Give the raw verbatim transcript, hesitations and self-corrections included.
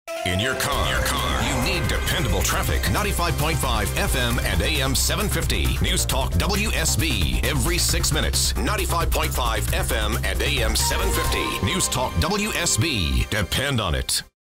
In your car, your car, you need dependable traffic. ninety-five point five F M and A M seven fifty. News Talk W S B. Every six minutes. ninety-five point five F M and A M seven fifty. News Talk W S B. Depend on it.